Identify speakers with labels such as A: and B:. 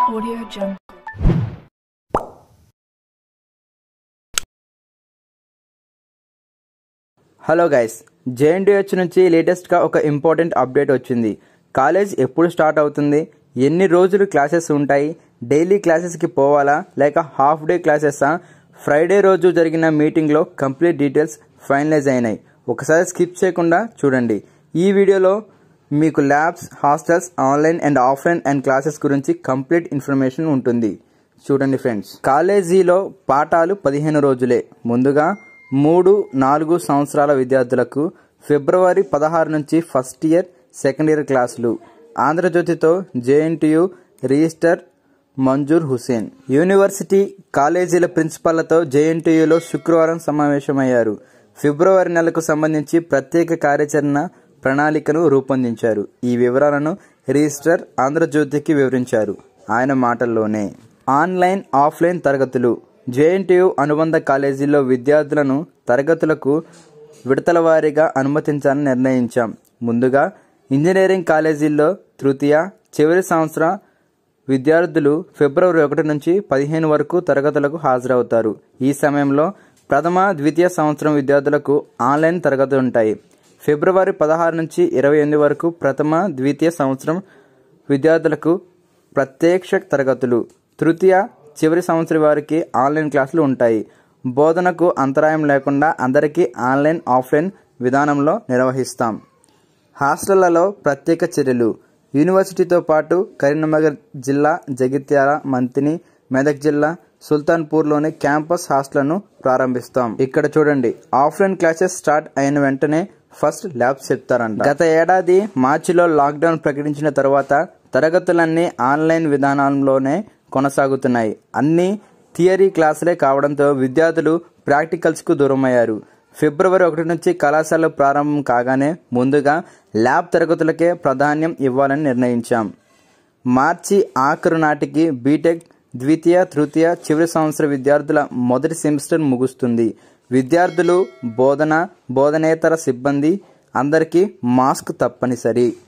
A: Audio Jntuk.
B: Hello guys, JNTUH నుంచి latest గా ఒక ఇంపార్టెంట్ అప్డేట్ వచ్చింది. కాలేజ్ ఎప్పుడు స్టార్ట్ అవుతుంది, ఎన్ని రోజులు క్లాసెస్ ఉంటాయి, డైలీ క్లాసెస్ కి పోవాలా లేక హాఫ్ డే క్లాసెసా, ఫ్రైడే రోజు జరిగిన మీటింగ్ లో కంప్లీట్ డీటెయిల్స్ ఫైనలైజ్ అయినాయి. ఒకసారి స్కిప్ చేయకుండా చూడండి. ఈ వీడియోలో మీకు labs, hostels, online and offline and classes గురించి కంప్లీట్ ఇన్ఫర్మేషన్ ఉంటుంది. చూడండి ఫ్రెండ్స్, కాలేజీలో పాఠాలు 15 రోజులే. ముందుగా 3-4 సంవత్సరాల విద్యార్థులకు ఫిబ్రవరి 16 నుంచి ఫస్ట్ ఇయర్, సెకండ్ ఇయర్ క్లాసులు. ఆంధ్రజ్యోతితో JNTU registrar Manzoor Hussain. University కాలేజీల ప్రిన్సిపాళ్లతో JNTUలో శుక్రవారం సమావేశమయ్యారు. ఫిబ్రవరి నెలకు సంబంధించి ప్రత్యేక కార్యాచరణ ప్రణాళికను రూపొందించారు. ఈ వివరాలను రిజిస్టర్ ఆంధ్రజ్యోతికి వివరించారు. ఆయన మాటల్లోనే, ఆన్లైన్, ఆఫ్లైన్ తరగతులు. JNTU అనుబంధ కాలేజీల్లో విద్యార్థులను తరగతులకు విడతల వారీగా అనుమతించాలని నిర్ణయించాం. ముందుగా ఇంజనీరింగ్ కాలేజీల్లో తృతీయ, చివరి సంవత్సర విద్యార్థులు ఫిబ్రవరి 1 నుంచి 15 వరకు తరగతులకు హాజరవుతారు. ఈ సమయంలో ప్రథమ, ద్వితీయ సంవత్సరం విద్యార్థులకు ఆన్లైన్ తరగతులు ఉంటాయి. ఫిబ్రవరి 16 నుంచి 28 వరకు ప్రథమ, ద్వితీయ సంవత్సరం విద్యార్థులకు ప్రత్యక్ష తరగతులు. తృతీయ, చివరి సంవత్సరం వారికి ఆన్లైన్ క్లాసులు ఉంటాయి. బోధనకు అంతరాయం లేకుండా అందరికీ ఆన్లైన్, ఆఫ్లైన్ విధానంలో నిర్వహిస్తాం. హాస్టళ్లలో ప్రత్యేక చర్యలు. యూనివర్సిటీతో పాటు కరీంనగర్ జిల్లా, జగిత్యాల, మంతిని, మెదక్ జిల్లా, సుల్తాన్పూర్లోని క్యాంపస్ హాస్టళ్లను ప్రారంభిస్తాం. ఇక్కడ చూడండి, ఆఫ్లైన్ క్లాసెస్ స్టార్ట్ అయిన వెంటనే ఫస్ట్ ల్యాబ్స్ చెప్తారంట. గత ఏడాది మార్చిలో లాక్డౌన్ ప్రకటించిన తర్వాత తరగతులన్నీ ఆన్లైన్ విధానంలోనే కొనసాగుతున్నాయి. అన్ని థియరీ క్లాసులే కావడంతో విద్యార్థులు ప్రాక్టికల్స్ కు దూరమయ్యారు. ఫిబ్రవరి 1 నుంచి కళాశాలలు ప్రారంభం కాగానే ముందుగా ల్యాబ్ తరగతులకే ప్రాధాన్యం ఇవ్వాలని నిర్ణయించాం. మార్చి ఆఖరు నాటికి బీటెక్ ద్వితీయ, తృతీయ, చివరి సంవత్సర విద్యార్థుల మొదటి సెమిస్టర్ ముగుస్తుంది. విద్యార్థులు, బోధన, బోధనేతర సిబ్బంది అందరికీ మాస్క్ తప్పనిసరి.